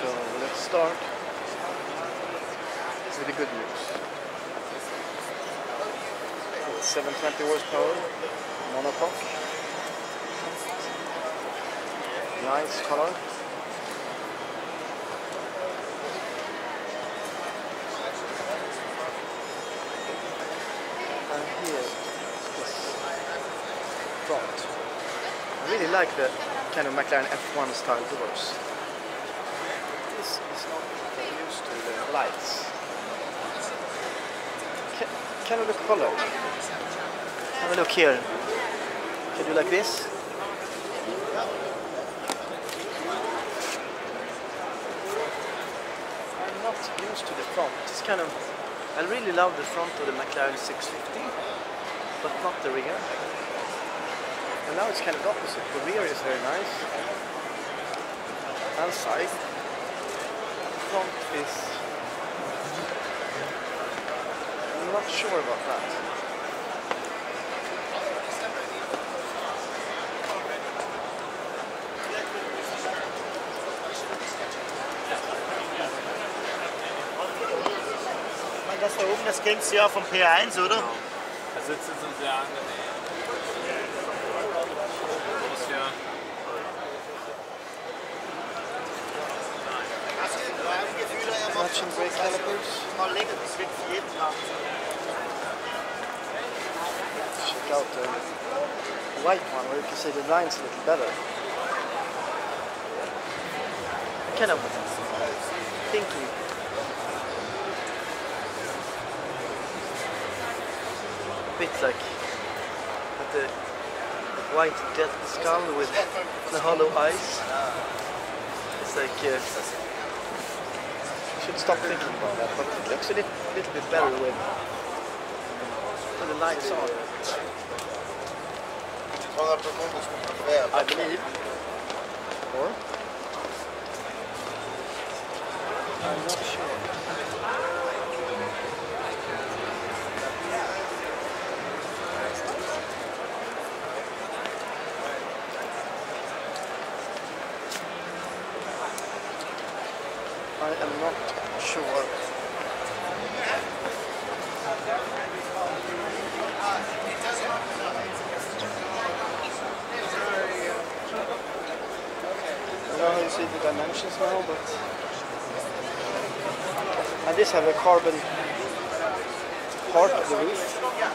So let's start with the good news. It's 720 horsepower, monocoque, nice color. And here is front. I really like the kind of McLaren F1 style doors. This is not used to the lights. Can we look color? Have a look here. Can you do like this? I'm not used to the front. It's kind of, I really love the front of the McLaren 650, but not the rear. And now it's kind of opposite. The rear is very nice. And side. The front is, I'm not sure about that. Das da oben, das kennst du ja vom P1, oder? Genau. Der Sitz ist uns sehr angenehm. Groß hier. Matching brake calipers. Mal länger, das wird für jeden Tag. Check out the white one where you can see the lines a little better. Kind of pinky. A bit like the white dead skull with the hollow eyes. It's like should stop thinking about that, but it looks a little bit better with the lights on. I believe. Or? I'm not sure. I am not sure. I don't know how you see the dimensions now, but and this have a carbon part of the roof.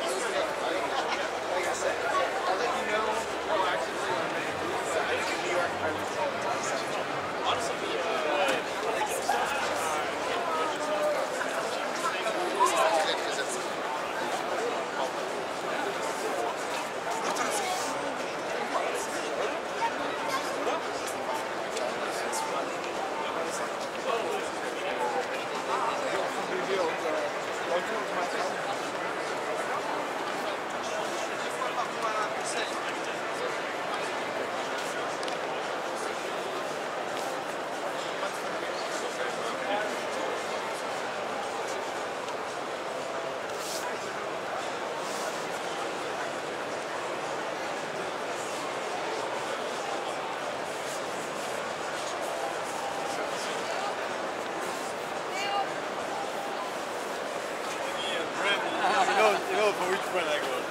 You know for which brand I go.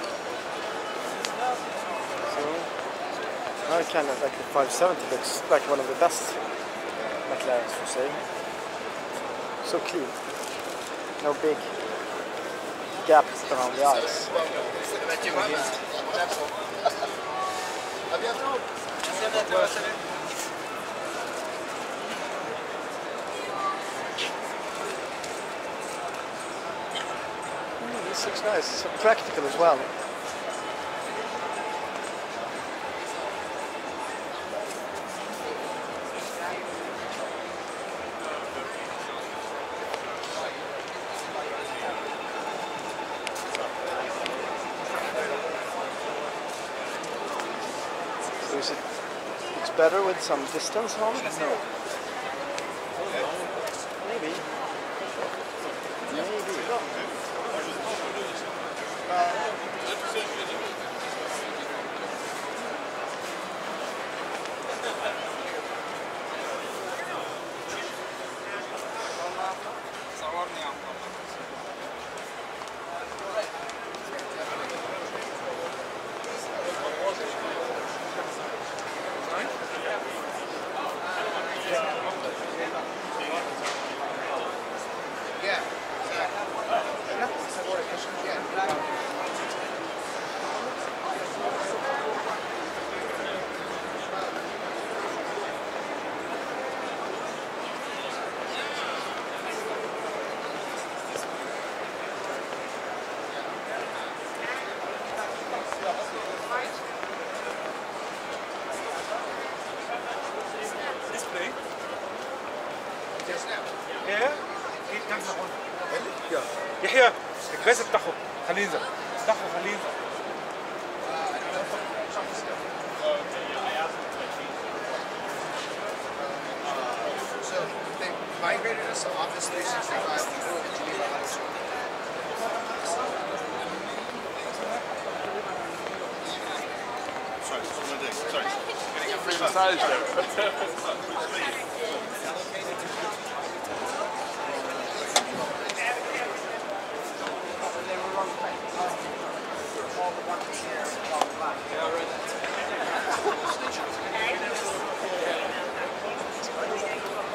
So now it kind of like the 570 looks like one of the best McLarens for sale. So clean. No big gaps around the eyes. This looks nice. So practical as well. So is it's better with some distance on? No. Maybe. Maybe. ايه؟ ايه كم سنة؟ يا يحيى الجهاز افتحه خليه ينزل افتحه خليه ينزل So they migrated us to Office 365 in Geneva Auto Show. Sorry, what's my dick? Sorry. Getting a free massage there. Yeah, right.